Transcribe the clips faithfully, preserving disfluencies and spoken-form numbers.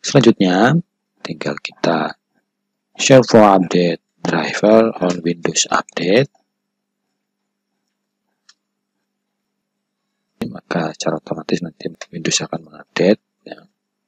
Selanjutnya, tinggal kita share for update driver on Windows Update. Maka secara otomatis nanti Windows akan mengupdate. Ya.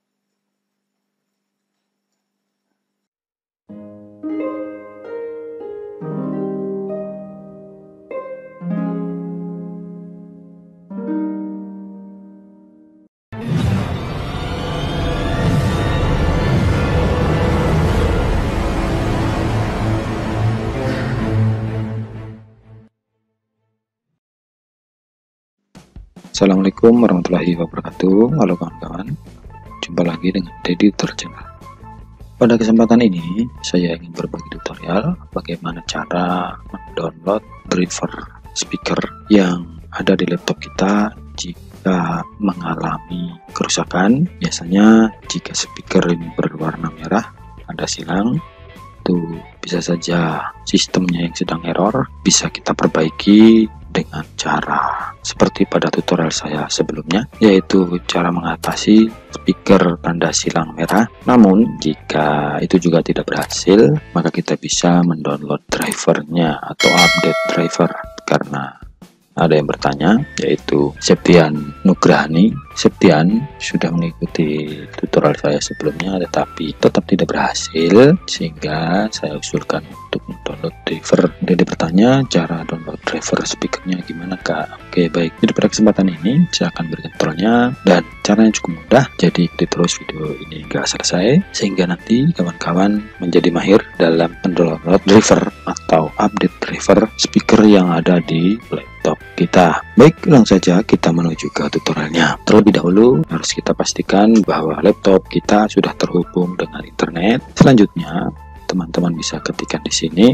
Assalamualaikum warahmatullahi wabarakatuh. Halo kawan-kawan, jumpa lagi dengan Deddy Tutor Channel. Pada kesempatan ini saya ingin berbagi tutorial bagaimana cara mendownload driver speaker yang ada di laptop kita jika mengalami kerusakan. Biasanya jika speaker ini berwarna merah, ada silang, itu bisa saja sistemnya yang sedang error. Bisa kita perbaiki dengan cara seperti pada tutorial saya sebelumnya, yaitu cara mengatasi speaker tanda silang merah. Namun jika itu juga tidak berhasil, maka kita bisa mendownload drivernya atau update driver. Karena ada yang bertanya, yaitu Septian Nugrahani. Septian sudah mengikuti tutorial saya sebelumnya tetapi tetap tidak berhasil, sehingga saya usulkan untuk mendownload driver. Jadi bertanya cara download driver speakernya gimana kak? Oke baik, jadi pada kesempatan ini saya akan berikan tutorialnya dan caranya cukup mudah. Jadi ikuti terus video ini hingga selesai sehingga nanti kawan-kawan menjadi mahir dalam mendownload driver atau update driver speaker yang ada di laptop kita. Baik, langsung saja kita menuju ke tutorialnya. Terlebih dahulu harus kita pastikan bahwa laptop kita sudah terhubung dengan internet. Selanjutnya teman-teman bisa ketikkan di sini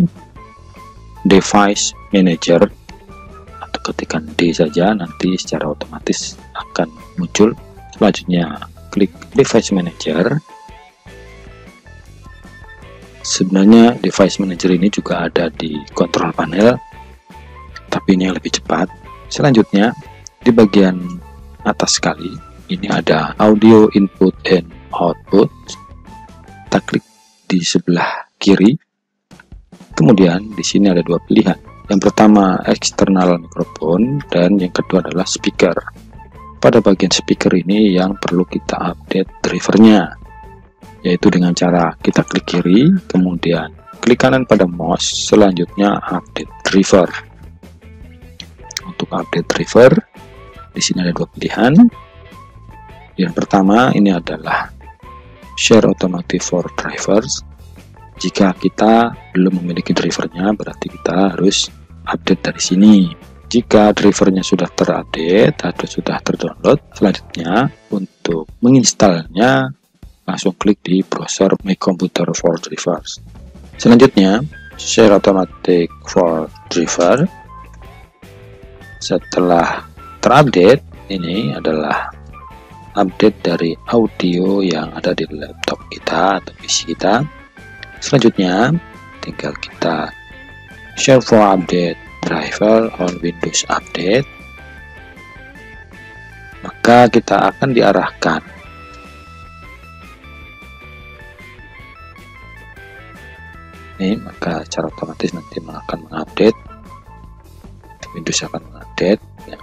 device manager atau ketikkan D saja, nanti secara otomatis akan muncul. Selanjutnya klik device manager. Sebenarnya device manager ini juga ada di control panel, tapi ini yang lebih cepat. Selanjutnya di bagian atas sekali ini ada audio input and output. Kita klik di sebelah kiri. Kemudian di sini ada dua pilihan. Yang pertama external microphone dan yang kedua adalah speaker. Pada bagian speaker ini yang perlu kita update drivernya, yaitu dengan cara kita klik kiri, kemudian klik kanan pada mouse, selanjutnya update driver. Untuk update driver, di sini ada dua pilihan. Yang pertama ini adalah share automatic for drivers. Jika kita belum memiliki drivernya, berarti kita harus update dari sini. Jika drivernya sudah terupdate atau sudah terdownload, selanjutnya untuk menginstalnya langsung klik di browser My Computer for Drivers. Selanjutnya share automatic for driver. Setelah terupdate, ini adalah update dari audio yang ada di laptop kita atau P C kita. Selanjutnya tinggal kita share for update driver on Windows Update. Maka kita akan diarahkan ini, maka secara otomatis nanti akan mengupdate. Windows akan mengupdate ya.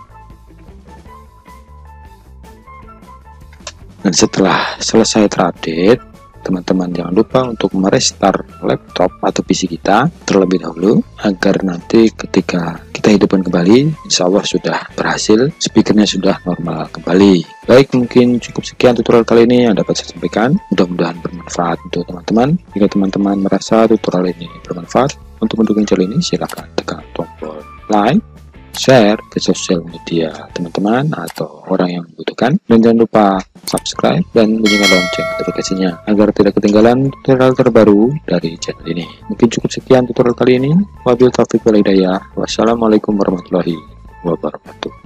Dan setelah selesai terupdate, teman-teman jangan lupa untuk merestart laptop atau P C kita terlebih dahulu, agar nanti ketika kita hidupkan kembali, insya Allah sudah berhasil, speakernya sudah normal kembali. Baik, mungkin cukup sekian tutorial kali ini yang dapat saya sampaikan. Mudah-mudahan bermanfaat untuk teman-teman. Jika teman-teman merasa tutorial ini bermanfaat untuk mendukung channel ini, silahkan tekan tombol like, share ke sosial media teman-teman atau orang yang membutuhkan, dan jangan lupa subscribe dan bunyikan lonceng notifikasinya agar tidak ketinggalan tutorial terbaru dari channel ini. Mungkin cukup sekian tutorial kali ini. Wabillahi taufiq wal hidayah. Wassalamualaikum warahmatullahi wabarakatuh.